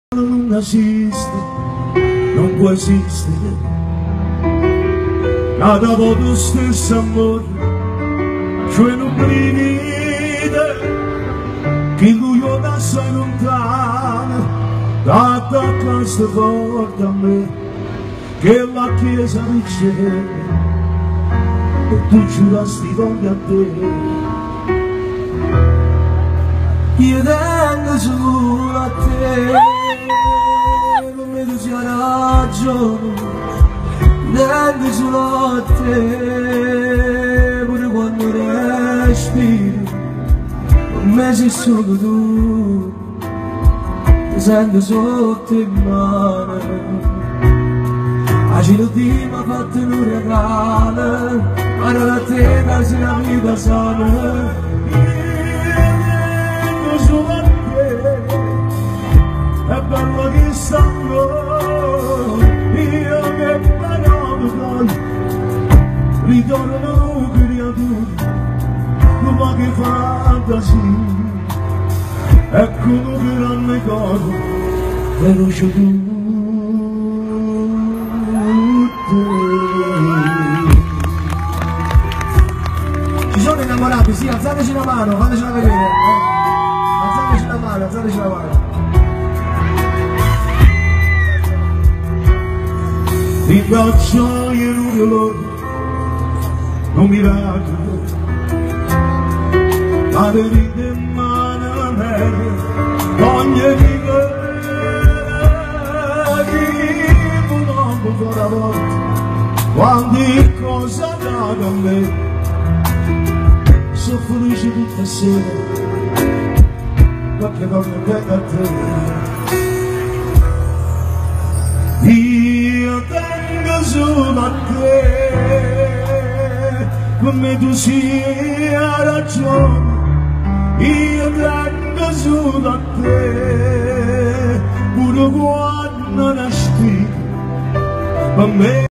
Non esiste, non può esistere nada do stesso amore, cioè non brivide che lui ora assai lontano da questa volta a me che la chiesa riceve e tu giurasti voglia a te. Io tengo solo a te, come tu sia ragione, tengo solo a te, pure quando respiri, con me sei solo tu, mi sento sotto in mano, agilo di mi ha fatto un regalo, ma non a te darsi la vita sana. È bello che sanno, io che parlo poi, ritorno creatura, ma che fantasia, ecco un grande coro, veloce tutto. Ci sono innamorati, sì, alzateci la mano, fatecela vedere, alzateci la mano, alzateci la mano. Ti bacio in un dolore, un miracolo, ma venite in mano a me, ogni riga, che un uomo ancora volta, quando cosa dà da me, sono felice tutta sera, qualche donna bella a te. Io tengo solo a te, come tu sia ragione, io tengo solo a te, pure quando nasci, per me.